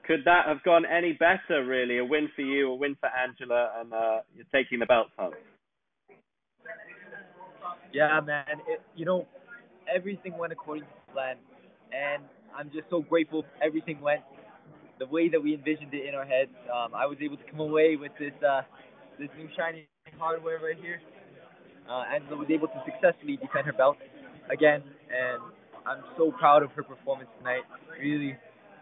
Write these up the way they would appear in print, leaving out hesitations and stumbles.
Could that have gone any better, really? A win for you, a win for Angela, and you're taking the belts home. Yeah, man. Everything went according to plan, and I'm just so grateful everything went the way that we envisioned it in our heads. I was able to come away with this new shiny hardware right here. Angela was able to successfully defend her belt again, and I'm so proud of her performance tonight. Really,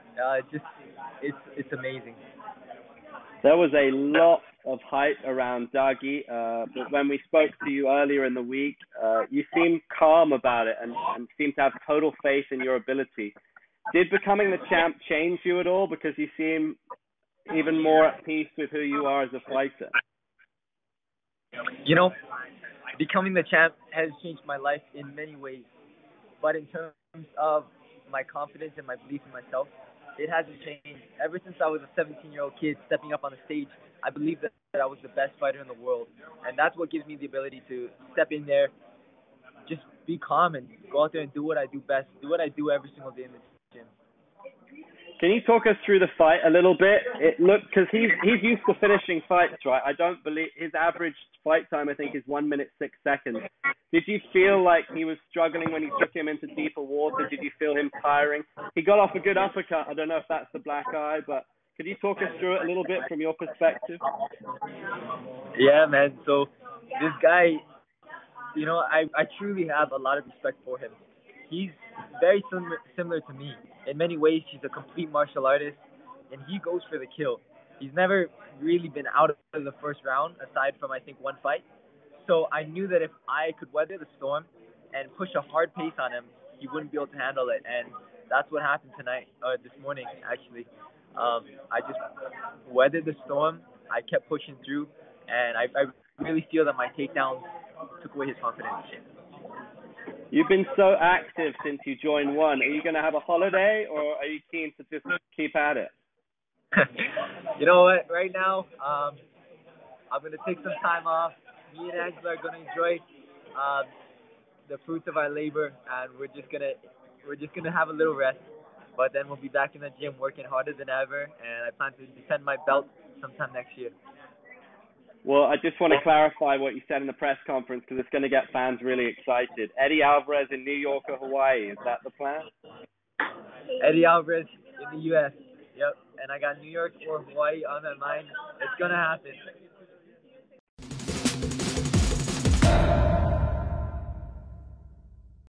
it's amazing. There was a lot of hype around Dagi, but when we spoke to you earlier in the week, you seemed calm about it and seemed to have total faith in your ability. Did becoming the champ change you at all because you seem even more at peace with who you are as a fighter? You know, becoming the champ has changed my life in many ways, but in terms of my confidence and my belief in myself, it hasn't changed. Ever since I was a 17-year-old kid stepping up on the stage, I believed that I was the best fighter in the world. And that's what gives me the ability to step in there, just be calm and go out there and do what I do best, do what I do every single day in the gym. Can you talk us through the fight a little bit? It looked, because he's used to finishing fights, right? I don't believe his average fight time, I think, is 1 minute 6 seconds. Did you feel like he was struggling when you took him into deeper water? Did you feel him tiring? He got off a good uppercut. I don't know if that's the black eye, but could you talk us through it a little bit from your perspective? Yeah, man. So this guy, I truly have a lot of respect for him. He's very similar to me. In many ways, he's a complete martial artist, and he goes for the kill. He's never really been out of the first round, aside from, I think, one fight. So I knew that if I could weather the storm and push a hard pace on him, he wouldn't be able to handle it. And that's what happened tonight, or this morning, actually. I just weathered the storm. I kept pushing through, and I really feel that my takedowns took away his confidence. You've been so active since you joined ONE. Are you going to have a holiday, or are you keen to just keep at it? You know what? Right now, I'm going to take some time off. Me and Angela are going to enjoy the fruits of our labor, and we're just gonna have a little rest. But then we'll be back in the gym working harder than ever, and I plan to defend my belt sometime next year. Well, I just want to clarify what you said in the press conference because it's going to get fans really excited. Eddie Alvarez in New York or Hawaii, is that the plan? Eddie Alvarez in the U.S. Yep, and I got New York or Hawaii on my mind. It's going to happen.